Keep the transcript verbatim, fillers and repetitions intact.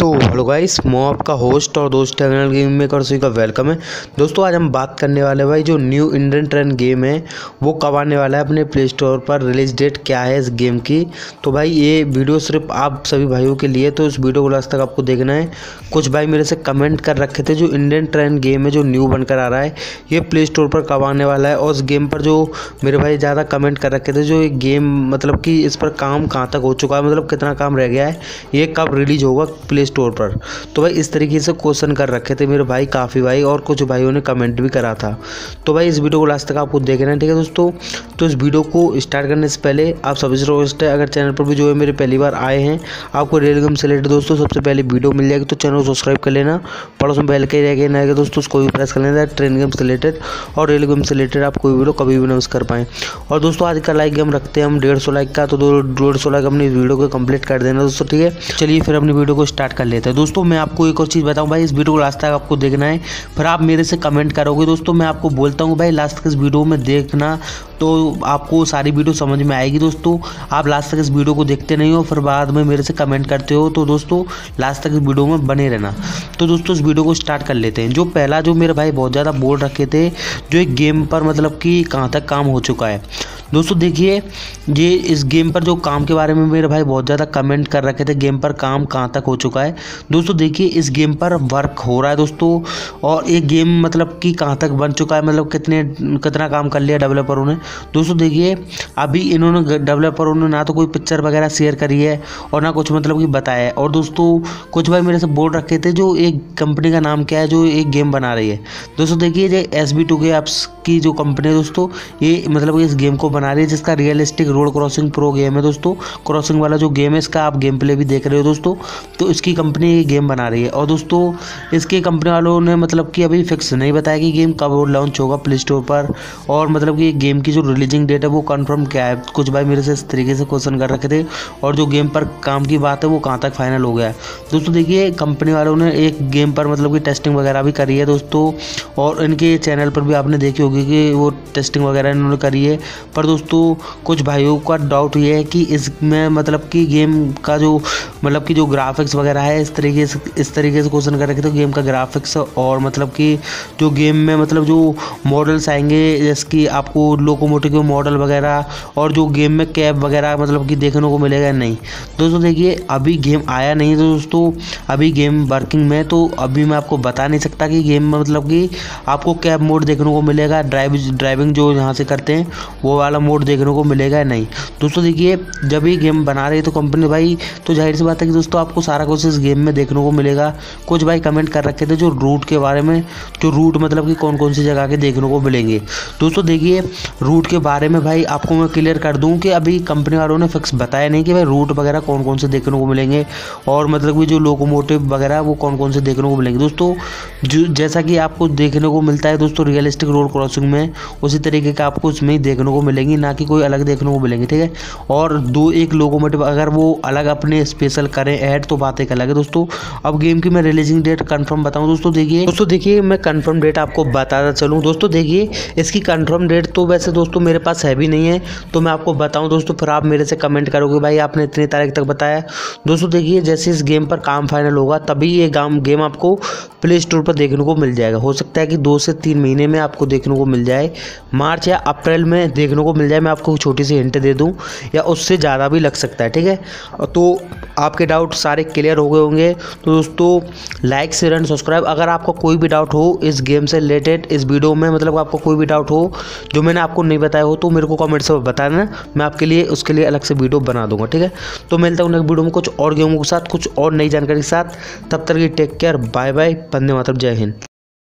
तो hello guys, मैं आपका होस्ट और दोस्त चैनल गेम मेकर सभी का वेलकम है। दोस्तों आज हम बात करने वाले भाई जो न्यू इंडियन ट्रेंड गेम है वो कब आने वाला है, अपने प्ले स्टोर पर रिलीज डेट क्या है इस गेम की। तो भाई ये वीडियो सिर्फ आप सभी भाइयों के लिए, तो इस वीडियो को लास्ट तक आपको देखना है। कुछ भाई मेरे से कमेंट कर रखे थे जो इंडियन ट्रेंड गेम है जो न्यू बनकर आ रहा है ये प्ले स्टोर पर कब आने वाला है, और उस गेम पर जो मेरे भाई ज़्यादा कमेंट कर रखे थे जो ये गेम मतलब कि इस पर काम कहाँ तक हो चुका है, मतलब कितना काम रह गया है, ये कब रिलीज होगा प्ले स्टोर पर। तो भाई इस तरीके से क्वेश्चन कर रखे थे मेरे भाई काफ़ी भाई, और कुछ भाइयों ने कमेंट भी करा था। तो भाई इस वीडियो को लास्ट तक आपको देखना है, ठीक है दोस्तों। तो इस वीडियो को स्टार्ट करने से पहले आप सभी से रिक्वेस्ट है, अगर चैनल पर भी जो है मेरे पहली बार आए हैं, आपको रेल गेम से रिलेटेड दोस्तों सबसे पहले वीडियो मिल जाएगी, तो चैनल को सब्सक्राइब कर लेना। पड़ोस में बेल के रहेगा ना दोस्तों, उसको भी प्रेस कर लेना, ट्रेन गेम से रिलेटेड और रेल गेम से रिलेटेड आप कोई वीडियो कभी भी ना मिस कर पाएँ। और दोस्तों आज का लाइक गेम रखते हैं हम डेढ़ सौ लाइक का, तो दो डेढ़ सौ लाइक अपनी वीडियो को कंप्लीट कर देना दोस्तों, ठीक है। चलिए फिर अपनी वीडियो को स्टार्ट कर लेते हैं। दोस्तों मैं आपको एक और चीज़ बताऊं भाई, इस वीडियो को लास्ट तक आपको देखना है, फिर आप मेरे से कमेंट करोगे दोस्तों। मैं आपको बोलता हूं भाई लास्ट तक इस वीडियो में देखना, तो आपको सारी वीडियो समझ में आएगी दोस्तों। आप लास्ट तक इस वीडियो को देखते नहीं हो, फिर बाद में मेरे से कमेंट करते हो, तो दोस्तों लास्ट तक इस वीडियो में बने रहना। तो दोस्तों इस वीडियो को स्टार्ट कर लेते हैं। जो पहला जो मेरे भाई बहुत ज़्यादा बोल रखे थे जो एक गेम पर मतलब कि कहाँ तक काम हो चुका है दोस्तों, देखिए ये इस गेम पर जो काम के बारे में मेरे भाई बहुत ज़्यादा कमेंट कर रखे थे, गेम पर काम कहाँ तक हो चुका है दोस्तों। देखिए इस गेम पर वर्क हो रहा है दोस्तों, और एक गेम मतलब कि कहाँ तक बन चुका है, मतलब कितने कितना काम कर लिया डेवलपरों ने दोस्तों। देखिए अभी इन्होंने डेवलपरों ने ना तो कोई पिक्चर वगैरह शेयर करी है और ना कुछ मतलब कि बताया है। और दोस्तों कुछ भाई मेरे से बोल रखे थे जो एक कंपनी का नाम क्या है जो एक गेम बना रही है दोस्तों। देखिए ये एस बी टू के ऐप्स की जो कंपनी है दोस्तों, ये मतलब इस गेम को बना रही है जिसका realistic road crossing pro game है दोस्तों। क्रॉसिंग वाला जो गेम है इसका आप गेम प्ले भी देख रहे हो दोस्तों, तो इसकी कंपनी ये गेम बना रही है। और दोस्तों इसके कंपनी वालों ने मतलब कि अभी फिक्स नहीं बताया कि गेम कब लॉन्च होगा प्ले स्टोर पर, और मतलब कि गेम की जो रिलीजिंग डेट है वो कंफर्म क्या है। कुछ भाई मेरे से इस तरीके से क्वेश्चन कर रखे थे, और जो गेम पर काम की बात है वो कहाँ तक फाइनल हो गया है दोस्तों। देखिए कंपनी वालों ने एक गेम पर मतलब कि टेस्टिंग वगैरह भी करी है दोस्तों, और इनके चैनल पर भी आपने देखी होगी कि वो टेस्टिंग वगैरह इन्होंने करी है। पर दोस्तों कुछ भाइयों का डाउट ये है कि इसमें मतलब कि गेम का जो मतलब कि जो ग्राफिक्स वगैरह है इस तरीके से इस तरीके से क्वेश्चन कर रखे थे, गेम का ग्राफिक्स और मतलब कि जो गेम में मतलब जो मॉडल्स आएंगे जैसे कि आपको लोकोमोटिव के मॉडल वगैरह, और जो गेम में कैब वगैरह मतलब कि देखने को मिलेगा नहीं दोस्तों। देखिए अभी गेम आया नहीं तो दोस्तों, अभी गेम वर्किंग में, तो अभी मैं आपको बता नहीं सकता कि गेम में मतलब कि आपको कैब मोड देखने को मिलेगा, ड्राइव ड्राइविंग जो यहाँ से करते हैं वो वाला मोड देखने को मिलेगा नहीं दोस्तों। देखिए जब ये गेम बना रही है तो कंपनी भाई, तो जाहिर सी बात है कि दोस्तों आपको सारा कुछ इस गेम में देखने को मिलेगा। कुछ भाई कमेंट कर रखे थे जो रूट के बारे में, जो रूट मतलब कि कौन कौन सी जगह के देखने को मिलेंगे दोस्तों। देखिए रूट के बारे में भाई आपको मैं क्लियर कर दूं कि अभी कंपनी वालों ने फिक्स बताया नहीं कि भाई रूट वगैरह कौन कौन से देखने को मिलेंगे, और मतलब कि जो लोकोमोटिव वगैरह वो कौन कौन से देखने को मिलेंगे दोस्तों। जो जैसा कि आपको देखने को मिलता है दोस्तों रियलिस्टिक रोड क्रॉसिंग में, उसी तरीके का आपको उसमें ही देखने को मिलेंगी, ना कि कोई अलग देखने को मिलेंगे, ठीक है। और दो एक लोकोमोटिव अगर वो अलग अपने स्पेशल करें ऐड तो बात एक अलग है दोस्तों। अब गेम की मैं रिलीजिंग डेट कंफर्म बताऊं दोस्तों। देखिए दोस्तों देखिए मैं कंफर्म डेट आपको बताता चलूं दोस्तों। देखिए इसकी कंफर्म डेट तो वैसे दोस्तों मेरे पास है भी नहीं है, तो मैं आपको बताऊं दोस्तों, फिर आप मेरे से कमेंट करोगे भाई आपने इतनी तारीख तक बताया दोस्तों। देखिए जैसे इस गेम पर काम फाइनल होगा तभी ये गेम आपको प्ले स्टोर पर देखने को मिल जाएगा। हो सकता है कि दो से तीन महीने में आपको देखने को मिल जाए, मार्च या अप्रैल में देखने को मिल जाए। मैं आपको छोटी सी हिंट दे दूं, या उससे ज़्यादा भी लग सकता है, ठीक है। तो आपके डाउट सारे क्लियर हो गए होंगे। तो दोस्तों लाइक शेयर एंड सब्सक्राइब। अगर आपको कोई भी डाउट हो इस गेम से रिलेटेड इस वीडियो में, मतलब आपको कोई भी डाउट हो जो मैंने आपको नहीं बताया हो, तो मेरे को कमेंट से बताना, मैं आपके लिए उसके लिए अलग से वीडियो बना दूंगा, ठीक है। तो मिलता हूँ नेक्स्ट वीडियो में कुछ और गेमों के साथ, कुछ और नई जानकारी के साथ। तब तक की टेक केयर, बाय बाय, वंदे मातरम, जय हिंद।